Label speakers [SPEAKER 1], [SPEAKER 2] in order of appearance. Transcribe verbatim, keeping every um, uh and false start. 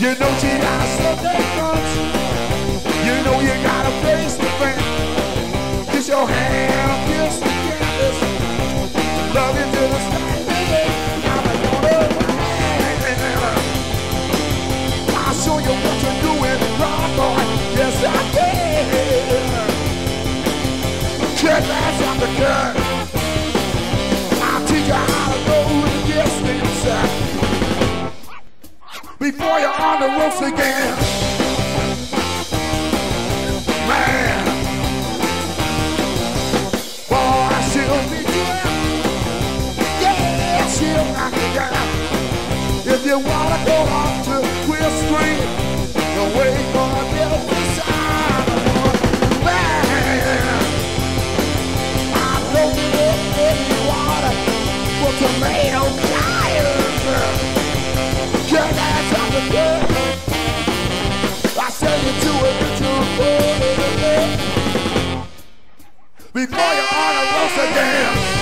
[SPEAKER 1] You know she got something guns. You know you gotta face the fan. Kiss your hand, kiss the canvas. Love you till the sky, baby. I'm gonna ride. I'll show you what to do in the rock, boy. Yes, I can. Check ass on the gun. I'll teach you how to know the yes inside. Before you're on the ropes again. Man, boy, she'll be down. Yeah, she'll knock you down. If you wanna go off to Queer Street, the way you're gonna get beside man, I know you look in the water for tomato tires. Get that on the girl. I send you to a little boy before you're on the ropes again.